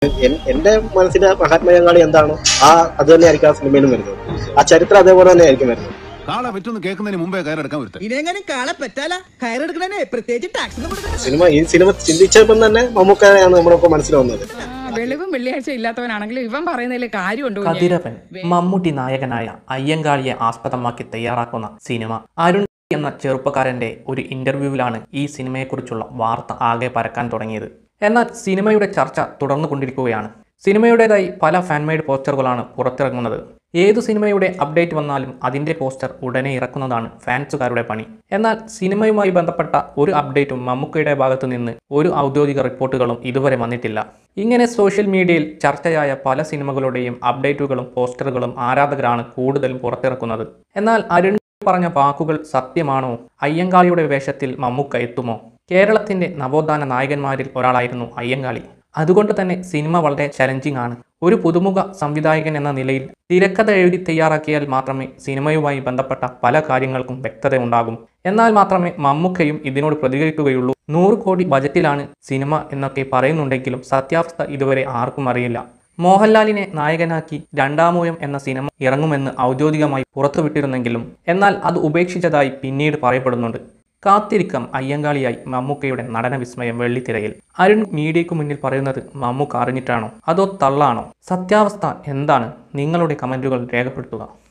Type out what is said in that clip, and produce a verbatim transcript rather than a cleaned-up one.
എന്റെ മനസ്സിലെ മഹാത്മാഗാന്ധി എന്താണോ ആ അത് തന്നെ ആയിരിക്കും ആ സിനിമയിലും വരുന്നത്. ആ ചരിത്രം അതേപോലെ തന്നെ ആയിരിക്കും വരുന്നത്. കാളെ പറ്റുന്ന കേൾക്കുന്നതിന് മുമ്പേ കയറെടുക്കാൻ ഇനിയെങ്ങനെ കാളെ പറ്റാല കയറെടുക്കണേ പ്രത്യേകിച്ച് ടാക്സ് സിനിമ ഈ സിനിമ ചിന്തിച്ചപ്പോൾ തന്നെ മമ്മൂക്കയാണ് നമ്മളിപ്പോ മനസ്സിൽ വന്നത്. വെളിവും വെള്ളിയാഴ്ച ഇല്ലാത്തവനാണെങ്കിലും ഇവൻ പറയുന്നതിൽ കാര്യമുണ്ടോ? കതിരവൻ മമ്മൂട്ടി നായകനായ അയ്യങ്കാളിയെ ആസ്പദമാക്കി തയ്യാറാക്കുന്ന സിനിമ. അരുൺ എന്ന ചെറുപ്പക്കാരന്റെ ഒരു ഇന്റർവ്യൂവിലാണ് ഈ സിനിമയെക്കുറിച്ചുള്ള വാർത്ത ആകെ പരക്കാൻ തുടങ്ങിയത്. എന്നാൽ സിനിമയുടെ ചർച്ച തുടർന്നു കൊണ്ടിരിക്കുകയാണ്. സിനിമയുടേതായി പല ഫാൻമെയ്ഡ് പോസ്റ്ററുകളാണ് പുറത്തിറങ്ങുന്നത്. ഏതു സിനിമയുടെ അപ്ഡേറ്റ് വന്നാലും അതിൻ്റെ പോസ്റ്റർ ഉടനെ ഇറക്കുന്നതാണ് ഫാൻസുകാരുടെ പണി. എന്നാൽ സിനിമയുമായി ബന്ധപ്പെട്ട ഒരു അപ്ഡേറ്റും മമ്മൂക്കയുടെ ഭാഗത്തു നിന്ന് ഒരു ഔദ്യോഗിക റിപ്പോർട്ടുകളും ഇതുവരെ വന്നിട്ടില്ല. ഇങ്ങനെ സോഷ്യൽ മീഡിയയിൽ ചർച്ചയായ പല സിനിമകളുടെയും അപ്ഡേറ്റുകളും പോസ്റ്ററുകളും ആരാധകരാണ് കൂടുതലും പുറത്തിറക്കുന്നത്. എന്നാൽ അരുൺ പറഞ്ഞ വാക്കുകൾ സത്യമാണോ? അയ്യങ്കാളിയുടെ വേഷത്തിൽ മമ്മൂക്ക എത്തുമോ? കേരളത്തിൻ്റെ നവോത്ഥാന നായകന്മാരിൽ ഒരാളായിരുന്നു അയ്യങ്കാളി. അതുകൊണ്ട് തന്നെ സിനിമ വളരെ ചലഞ്ചിങ് ആണ്. ഒരു പുതുമുഖ സംവിധായകൻ എന്ന നിലയിൽ തിരക്കഥ എഴുതി തയ്യാറാക്കിയാൽ മാത്രമേ സിനിമയുമായി ബന്ധപ്പെട്ട പല കാര്യങ്ങൾക്കും വ്യക്തത ഉണ്ടാകും. എന്നാൽ മാത്രമേ മമ്മൂക്കയും ഇതിനോട് പ്രതികരിക്കുകയുള്ളൂ. നൂറ് കോടി ബജറ്റിലാണ് സിനിമ എന്നൊക്കെ പറയുന്നുണ്ടെങ്കിലും സത്യാവസ്ഥ ഇതുവരെ ആർക്കും അറിയില്ല. മോഹൻലാലിനെ നായകനാക്കി രണ്ടാമൂഴം എന്ന സിനിമ ഇറങ്ങുമെന്ന് ഔദ്യോഗികമായി പുറത്തുവിട്ടിരുന്നെങ്കിലും എന്നാൽ അത് ഉപേക്ഷിച്ചതായി പിന്നീട് പറയപ്പെടുന്നുണ്ട്. കാത്തിരിക്കാം അയ്യങ്കാളിയായി മമ്മൂക്കയുടെ നടന വിസ്മയം വെള്ളിത്തിരയിൽ. അരുൺ മീഡിയയ്ക്ക് മുന്നിൽ പറയുന്നത് മമ്മൂക്ക അറിഞ്ഞിട്ടാണോ അതോ തള്ളാണോ? സത്യാവസ്ഥ എന്താണ്? നിങ്ങളുടെ കമൻറ്റുകൾ രേഖപ്പെടുത്തുക.